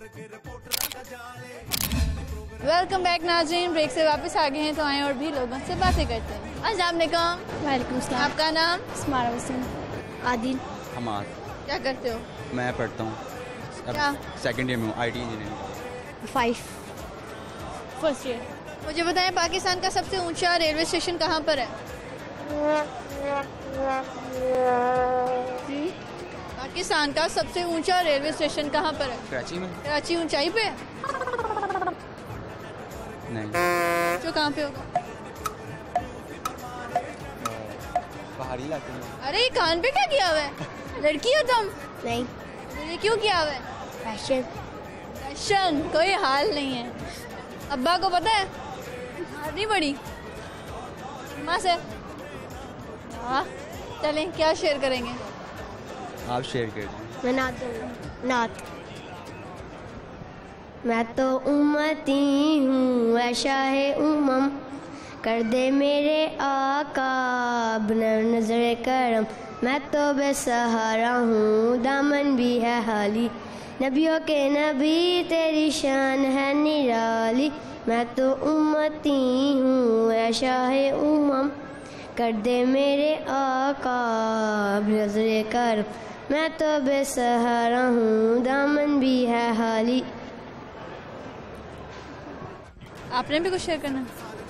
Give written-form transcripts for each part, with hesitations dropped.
Welcome back नाज़रीन, break से वापस आ गए हैं तो आए और भी लोगों से बातें करते हैं। अस्सलाम वालेकुम। वालेकुम सलाम। आपका नाम? स्मारा वसीम। आदिल। हमाद। क्या करते हो? मैं पढ़ता हूँ, क्या? सेकंड ईयर में हूँ, IT इंजीनियरिंग। 5 first year. मुझे बताएं पाकिस्तान का सबसे ऊंचा रेलवे स्टेशन कहाँ पर है? पाकिस्तान का सबसे ऊंचा रेलवे स्टेशन कहाँ पर है? कराची में। कराची ऊंचाई पे? नहीं। जो कहाँ पे होगा? पहाड़ी इलाके में। अरे ये कान पे क्या किया हुआ है? लड़की हो तुम? नहीं। ये क्यों किया हुआ है? फैशन। फैशन कोई हाल नहीं है। अब्बा को पता है? मारनी पड़ी माँ से। हाँ चलें, क्या शेयर करेंगे? आप शेयर कर दीजिए। मैं नात दूंगा। नात। मैं तो उम्मती हूँ ऐशा है उमम, कर दे मेरे आका नजर करम। मैं तो बेसहारा हूँ, दामन भी है हाली, नबियों के नबी तेरी शान है निराली। मैं तो उम्मती हूँ ऐशा है उमम, कर दे मेरे आका नजर करम। मैं तो बेसहारा हूँ, दामन भी है हाली। आपने भी कुछ शेयर करना?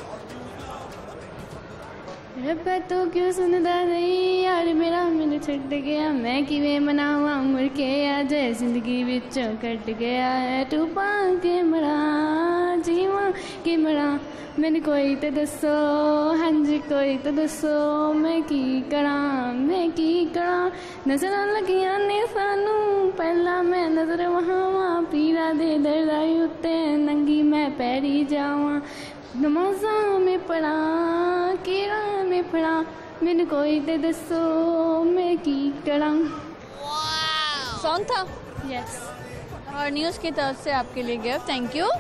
रब्बा तो क्यों सुनदा नहीं यार मेरा, मैंने छट गया मैं किवें मनावा, मुड़ के आ जाए जिंदगी विचों कट गया है तू के मरा जीवा के मरा। मैंने कोई तो दसो, हाँ जी कोई तो दसो, मैं की करा नजर लगिया ने सानू, पहला मैं नजर वहां पीरा दे दर्दाई उत्ते नंगी मैं पैरी जावा। नमाजा में पढ़ा केरा में पढ़ा, मैंने कोई तो दसो मैं की करा। सॉन्ग था? यस। और न्यूज़ की तरफ से आपके लिए गिफ्ट। Thank you.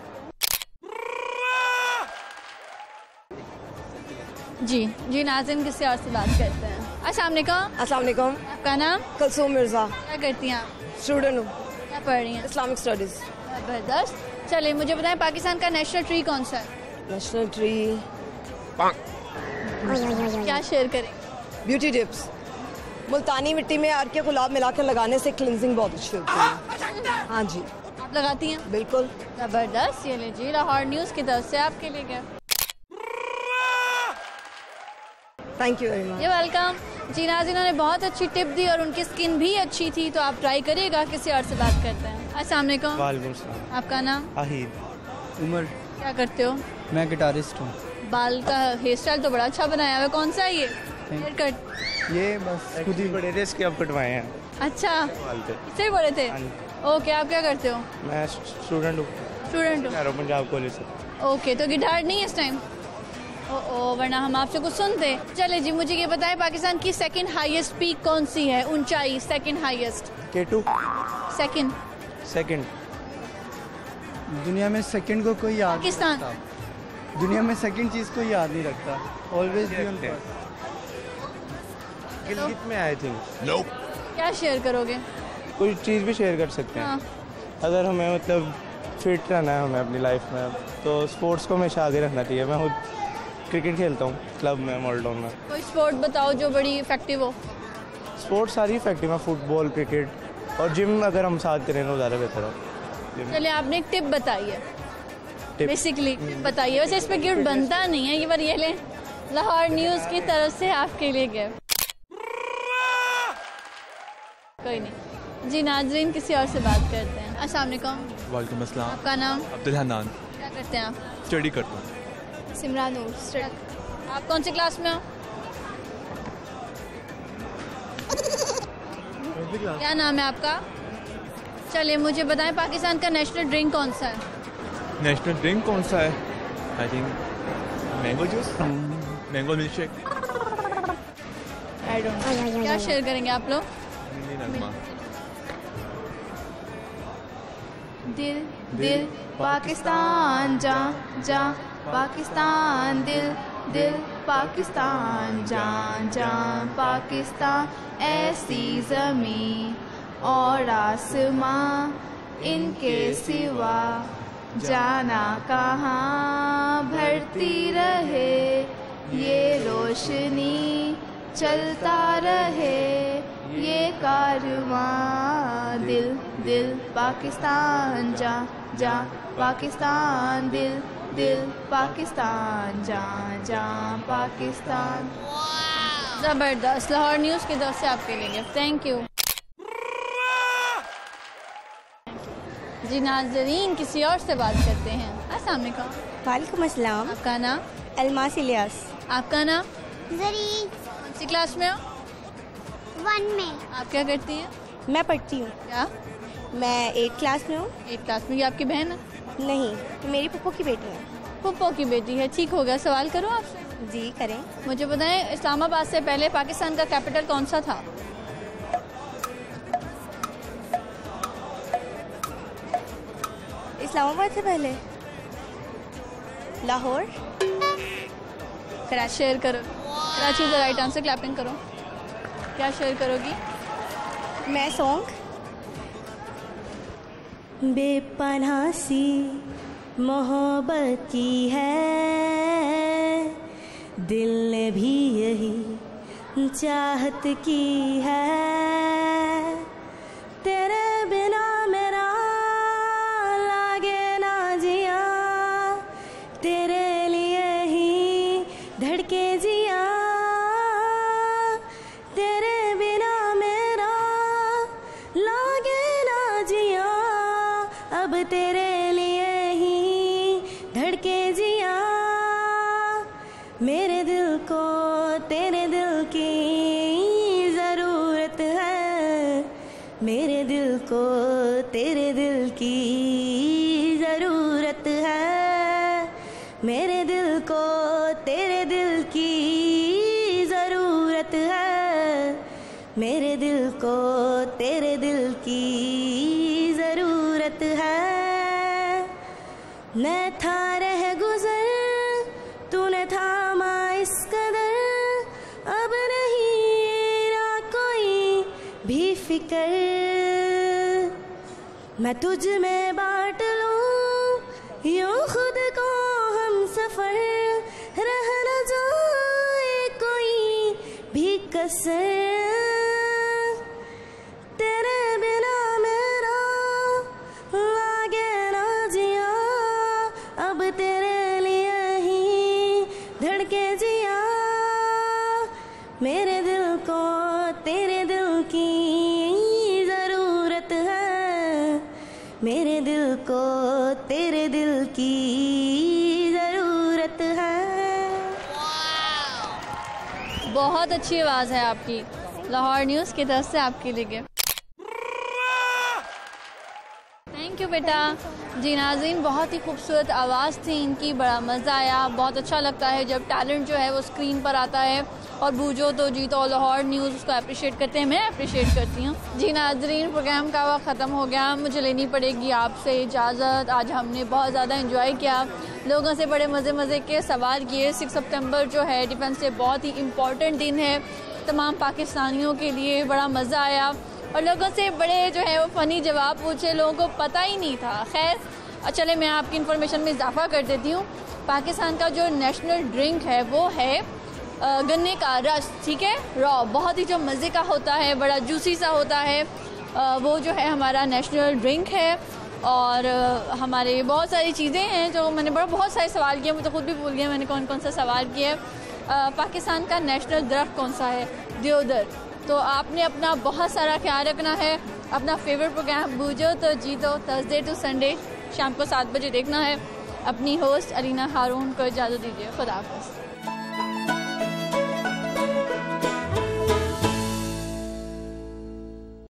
जी नाज़रीन, किसी और से बात करते हैं। अस्सलाम वालेकुम। आपका नाम? कुलसूम मिर्जा। क्या करती हैं आप? स्टूडेंट हूँ। क्या पढ़ रही हैं? Islamic studies. जबरदस्त। चलिए मुझे बताएं पाकिस्तान का नेशनल ट्री कौन सा है? नेशनल ट्री क्या शेयर करें? Beauty tips. मुल्तानी मिट्टी में अर्क के गुलाब मिलाकर लगाने से क्लिनजिंग बहुत अच्छी होती है। हाँ जी। आप लगाती हैं? बिल्कुल। जबरदस्त। ये लीजिए लाहौर न्यूज़ की तरफ से आपके लिए gift. Thank you very much. ये वेलकम। जी नाज़रीन, उन्होंने बहुत अच्छी टिप दी और उनकी स्किन भी अच्छी थी, तो आप ट्राई करिएगा। किसी और से बात करते हैं। अस्सलाम वालेकुम। वालेकुम सलाम। आपका नाम? आहिद। उमर। क्या करते हो? मैं गिटारिस्ट हूँ। बाल का हेयर स्टाइल तो बड़ा अच्छा बनाया हुआ है। कौन सा है ये हेयर कट? ये बस खुद ही बड़े थे, इसके अब कटवाए हैं। अच्छा, इससे बड़े थे। ओके, आप क्या करते हो? मैं स्टूडेंट हूँ। पंजाब कॉलेज से। ओके, तो गिटार नहीं है इस टाइम? ओ वरना हम आपसे कुछ सुनते। चले जी, मुझे ये बताएं पाकिस्तान की सेकंड हाईएस्ट पीक कौन सी है? ऊंचाई सेकंड हाईएस्ट। K2। सेकंड। दुनिया में सेकंड को कोई याद पाकिस्तान। नहीं रखता। दुनिया में सेकंड चीज को याद नहीं रखता। Always be on first. Gilgit में आई थिंक। क्या शेयर करोगे? कोई चीज भी शेयर कर सकते हैं। हाँ। अगर हमें मतलब फिट रहना है हमें अपनी लाइफ में, तो स्पोर्ट्स को हमेशा आगे रखना चाहिए। मैं खुद क्रिकेट खेलता हूँ क्लब में, मॉलटाउन में। कोई स्पोर्ट बताओ जो बड़ी इफेक्टिव हो। स्पोर्ट्स सारी इफेक्टिव है, फुटबॉल, क्रिकेट और जिम अगर हम साथ करें तो ज़्यादा बेहतर है। चलिए, आपने एक टिप बताई है, बेसिकली बताइए। वैसे इस पे गिफ्ट बनता नहीं है, ये बार ये लें लाहौर न्यूज़ की तरफ से आपके लिए गिफ्ट। कोई नहीं। जी नाज़रीन, किसी और से बात करते हैं। अस्सलाम वालेकुम। वालेकुम अस्सलाम। आपका नाम? अब्दुल हन्नान। क्या करते हैं आप? स्टडी करता हूँ। सिमरान। आप कौन सी क्लास में हो? क्या नाम है आपका? चलिए मुझे बताएं पाकिस्तान का नेशनल ड्रिंक कौन सा है? नेशनल ड्रिंक कौन सा है? I think mango juice, mango milk shake. I don't know. क्या शेयर करेंगे आप लोग? दिल दिल पाकिस्तान जा जा पाकिस्तान, दिल दिल पाकिस्तान, जान जान पाकिस्तान। ऐसी ज़मीं और आसमां इनके सिवा जाना कहाँ, भरती रहे ये रोशनी, चलता रहे ये कारवां। दिल दिल पाकिस्तान जा जा पाकिस्तान, दिल दिल पाकिस्तान जा जा पाकिस्तान। ज़बरदस्त। लाहौर न्यूज़ की तरफ से आपके लिए थैंक यू जी। नाजरीन किसी और से बात करते हैं। अस्सलाम वालेकुम। वालेकुम अस्सलाम। आपका नाम? अलमास इलियास। आपका नाम? जरी कौन सी क्लास में हो? 1 में। आप क्या करती हैं? मैं पढ़ती हूँ। क्या? मैं 8 क्लास में हूँ। 8 क्लास में। ये आपकी बहन है? नहीं, मेरी पप्पू की बेटी है। पप्पो की बेटी है। ठीक हो गया। सवाल करूँ आपसे? जी करें। मुझे बताएं, इस्लामाबाद से पहले पाकिस्तान का कैपिटल कौन सा था? इस्लामाबाद से पहले लाहौर। कराची। शेयर करो। Karachi is the right answer. Clapping करो। क्या शेयर करोगी? मैं सॉन्ग। बेपनाह सी मोहब्बत की है, दिल ने भी यही चाहत की है। तेरे बिना मेरा लागे ना जिया, तेरे लिए ही धड़के जिया। तेरे बिना मेरा लागे ना जिया, अब तेरे लिए ही धड़के जिया। मेरे दिल को तेरे दिल की ज़रूरत है, मेरे दिल को तेरे दिल की ज़रूरत है। मेरे दिल को तेरे दिल की ज़रूरत है, मेरे दिल को तेरे दिल की ज़रूरत है। मैं था रह गुज़र, तूने थामा इस कदर, अब नहीं ना कोई भी फिक्र। मैं तुझ में बांट लूं यूं खुद को हम सफ़र, रह न जाए कोई भी कसर। तेरे बिना मेरा लागे ना जिया, अब तेरे लिए ही धड़के जिया। मेरे दिल को तेरे दिल की ज़रूरत है, मेरे दिल को तेरे दिल की ज़रूरत है। बहुत अच्छी आवाज़ है आपकी। लाहौर न्यूज़ की तरफ से आपके लिए थैंक यू बेटा। जी नाज़रीन, बहुत ही खूबसूरत आवाज़ थी इनकी, बड़ा मज़ा आया। बहुत अच्छा लगता है जब टैलेंट जो है वो स्क्रीन पर आता है और भूजो तो जीतो लाहौर न्यूज़ उसको अप्रिशिएट करते हैं। मैं अप्रिशिएट करती हूँ। जी नाज़रीन, प्रोग्राम का वक्त ख़त्म हो गया, मुझे लेनी पड़ेगी आपसे इजाज़त। आज हमने बहुत ज़्यादा इंजॉय किया, लोगों से बड़े मज़े के सवाल किए। 6 सितंबर जो है डिफेंस डे, बहुत ही इम्पॉर्टेंट दिन है तमाम पाकिस्तानियों के लिए। बड़ा मज़ा आया और लोगों से बड़े जो है वो फ़नी जवाब पूछे, लोगों को पता ही नहीं था। खैर चले मैं आपकी इन्फॉर्मेशन में इजाफा कर देती हूँ। पाकिस्तान का जो नेशनल ड्रिंक है वो है गन्ने का रस। ठीक है, रॉ, बहुत ही जो मज़े का होता है, बड़ा जूसी सा होता है, वो जो है हमारा नेशनल ड्रिंक है। और हमारे बहुत सारी चीज़ें हैं जो मैंने बहुत सारे सवाल किए, मुझे खुद भी भूल गया मैंने कौन कौन सा सवाल किया। पाकिस्तान का नेशनल दरख्त कौन सा है? देवदार। तो आपने अपना बहुत सारा ख्याल रखना है। अपना फेवरेट प्रोग्राम भूजो तो जीतो थर्सडे टू संडे शाम को 7 बजे देखना है। अपनी होस्ट अलीना हारून को इजाज़त दीजिए। खुदा हाफ़िज़।